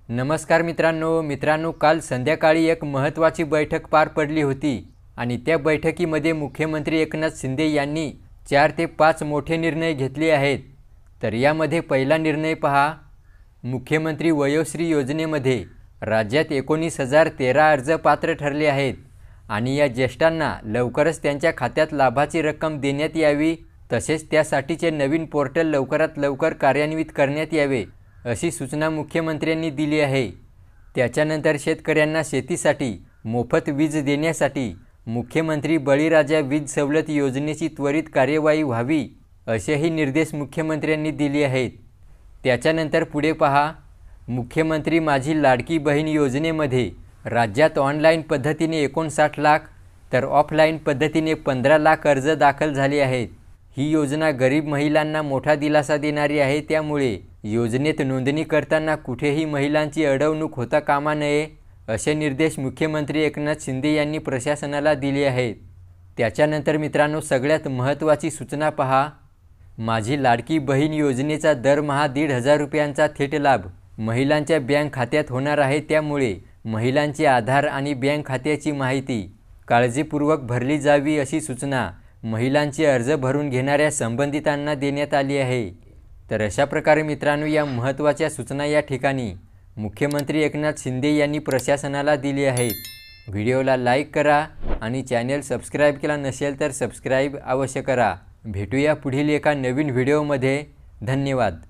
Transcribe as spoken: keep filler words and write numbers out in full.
नमस्कार मित्रांनो मित्रांनो काल संध्याकाळी एक महत्त्वाची बैठक पार पडली होती आणि त्या बैठकीमध्ये मुख्यमंत्री एकनाथ शिंदे यांनी चार ते पाच मोठे निर्णय घेतले आहेत। तर यामध्ये पहिला निर्णय पहा। मुख्यमंत्री वयोश्री योजनेमध्ये राज्यात एकोणीस हजार तेरा अर्ज पात्र ठरले आहेत आणि या ज्येष्ठांना लवकरच त्यांच्या खात्यात लाभाची रक्कम देण्यात यावी, तसेच त्यासाठीचे नवीन पोर्टल लवकरात लवकर कार्यान्वित करण्यात यावे अशी सूचना मुख्यमंत्र्यांनी दिली आहे। त्याच्यानंतर शेतकऱ्यांना शेतीसाठी मोफत वीज देण्यासाठी मुख्यमंत्री बळीराजा वीज सवलत योजनेची त्वरित कार्यवाही व्हावी असेही निर्देश मुख्यमंत्र्यांनी दिले आहेत। त्याच्यानंतर पुढे पहा। मुख्यमंत्री माझी लाडकी बहीण योजनेमध्ये राज्यात ऑनलाईन पद्धतीने एकोणसाठ लाख तर ऑफलाईन पद्धतीने पंधरा लाख अर्ज दाखल झाले आहेत। ही योजना गरीब महिलांना मोठा दिलासा देणारी आहे, त्यामुळे योजनेत नोंदणी करताना कुठेही महिलांची अडवणूक होता कामा नये असे निर्देश मुख्यमंत्री एकनाथ शिंदे यांनी प्रशासनाला दिले आहेत। त्याच्यानंतर मित्रांनो सगळ्यात महत्त्वाची सूचना पहा। माझी लाडकी बहीण योजनेचा दरमहा दीड हजार रुपयांचा थेट लाभ महिलांच्या बँक खात्यात होणार आहे, त्यामुळे महिलांचे आधार आणि बँक खात्याची माहिती काळजीपूर्वक भरली जावी अशी सूचना महिलांचे अर्ज भरून घेणाऱ्या संबंधितांना देण्यात आली आहे। तर अशा प्रकारे मित्रांनो या महत्त्वाच्या सूचना या ठिकाणी मुख्यमंत्री एकनाथ शिंदे यांनी प्रशासनाला दिली आहेत। व्हिडिओला लाईक करा आणि चॅनल सबस्क्राईब केला नसेल तर सबस्क्राईब अवश्य करा। भेटूया पुढील एका नवीन व्हिडिओमध्ये। धन्यवाद।